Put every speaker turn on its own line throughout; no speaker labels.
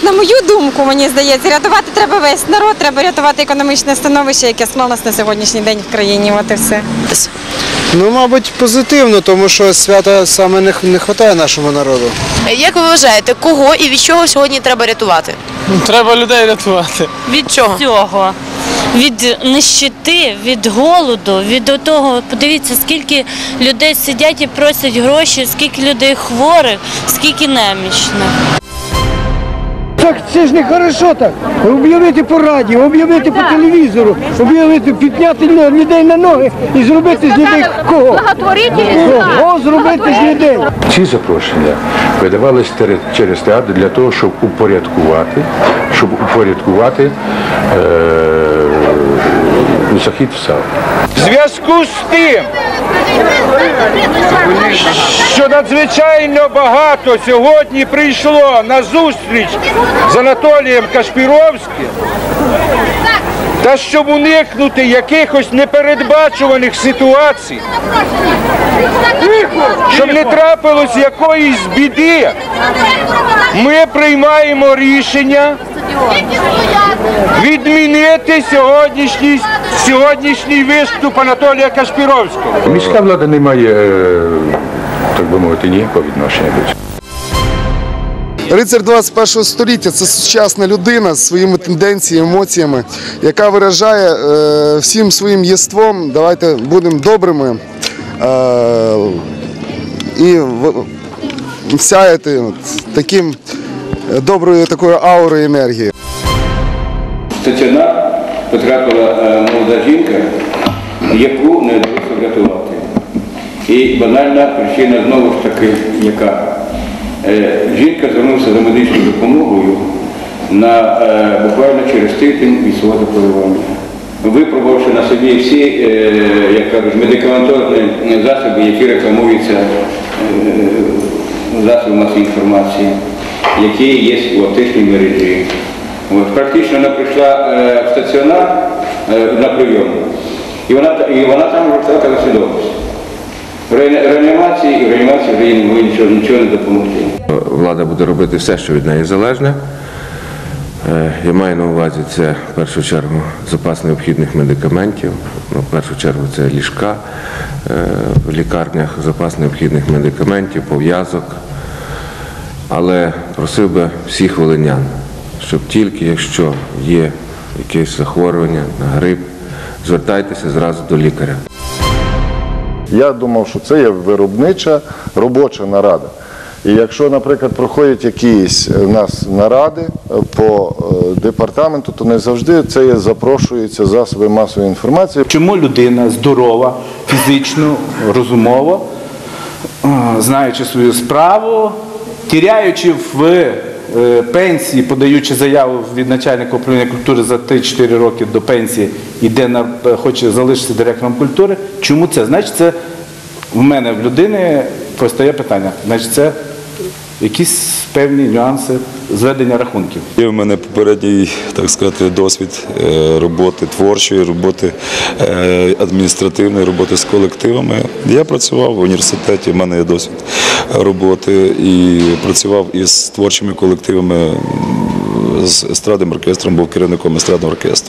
на мою думку, мені здається, рятувати треба весь народ, треба рятувати економічне становище, яке склалося на сьогоднішній день в країні. От і все.
Ну, мабуть, позитивно, тому що свята саме не вистачає нашому народу.
Як ви вважаєте, кого і від чого сьогодні треба рятувати?
Треба людей рятувати.
Від чого?
Всього. Від нищети, від голоду, від того, подивіться, скільки людей сидять і просять гроші, скільки людей хворих, скільки немічних.
Так це ж не хорошо так. Об'явити по радіо, об'явити по телевізору, об'явити, підняти людей на ноги і зробити з людей кого? Кого зробити з людей?
Ці запрошення видавались через театр для того, щоб упорядкувати захід в зал.
В зв'язку з тим, що надзвичайно багато сьогодні прийшло на зустріч з Анатолієм Кашпіровським, та щоб уникнути якихось непередбачуваних ситуацій, щоб не трапилось якоїсь біди, ми приймаємо рішення відмінити сьогоднішній виступ Анатолія Кашпіровського.
Міська влада не має, так би мовити, ніякого відношення до цього.
Рицар 21 століття – це сучасна людина з своїми тенденціями, емоціями, яка виражає всім своїм єством, давайте будемо добрими і сяяти доброю такою аурою енергії.
В стаціонар потрапила молода жінка, яку не вдалося врятувати. І банальна причина знову ж таки яка? Жінка звернулася за медичною допомогою буквально через тиждень від свого захворювання. Випробувавши на собі всі, як кажуть, медикаментозні засоби, які рекламуються засобами масової інформації, які є в аптечній мережі. Практично вона прийшла в стаціонар на прийом, і вона там вже втратила свідомість. В реанімації вже їй не могли нічого не допомогти.
Влада буде робити все, що від неї залежне. Я маю на увазі це, в першу чергу, запас необхідних медикаментів, в першу чергу це ліжка в лікарнях, запас необхідних медикаментів, пов'язок. Але просив би всіх волинян, щоб тільки якщо є якесь захворювання на грип, звертайтеся зразу до лікаря.
Я думав, що це є виробнича робоча нарада. І якщо, наприклад, проходять якісь у нас наради по департаменту, то не завжди це є запрошуються засоби масової інформації.
Чому людина здорова, фізично, розумово, знаючи свою справу, тіряючи в пенсії, подаючи заяву від начальника управління культури за 3-4 роки до пенсії, хоче залишитися директором культури, чому це? Значить, це в мене, в людини, постає питання. Значить, це якісь певні нюанси зведення рахунків.
Є в мене попередній, так сказати, досвід роботи творчої, роботи адміністративної, роботи з колективами. Я працював в університеті, в мене є досвід роботи і працював із творчими колективами, з естрадним оркестром, був керівником естрадного оркестру.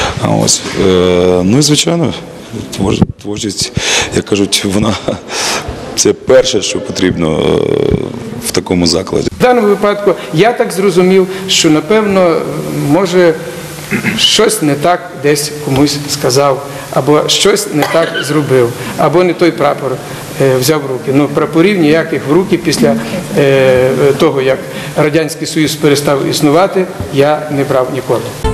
Ну і, звичайно, творчість, як кажуть, вона це перше, що потрібно в такому закладі.
В даному випадку я так зрозумів, що, напевно, може, щось не так десь комусь сказав, або щось не так зробив, або не той прапор взяв в руки. Ну, прапорів ніяких в руки після того, як Радянський Союз перестав існувати, я не брав ніколи.